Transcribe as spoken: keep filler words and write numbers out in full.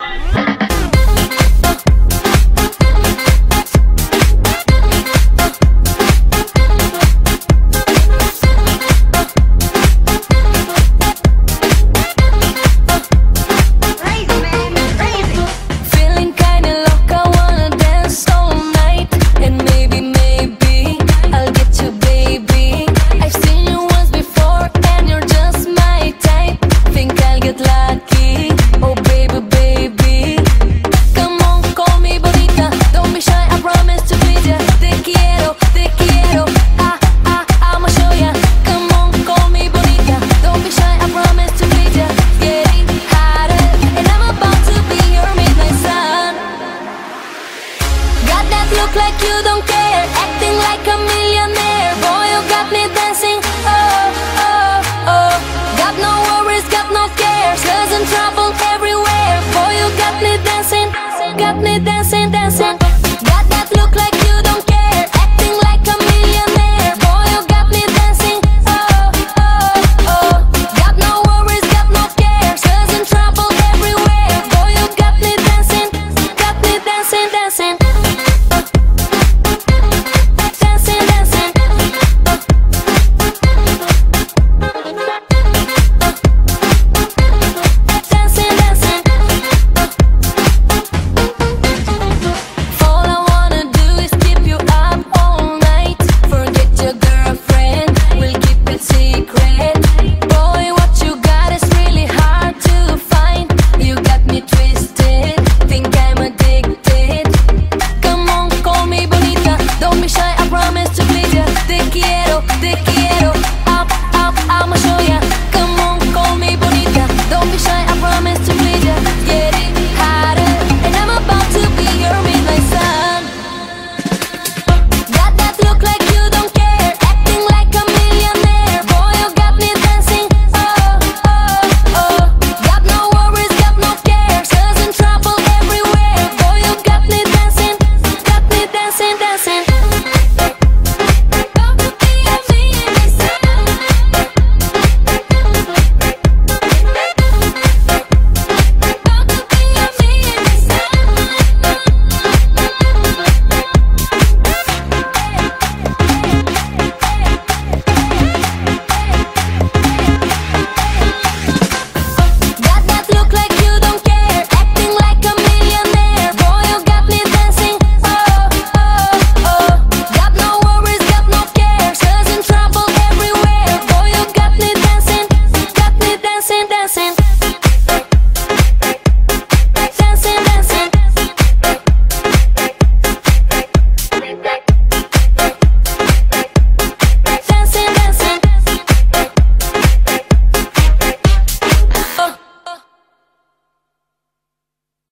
Like you don't care, acting like a millionaire. Boy, you got me dancing, oh, oh, oh. Got no worries, got no cares, losing trouble everywhere. Boy, you got me dancing, got me dancing.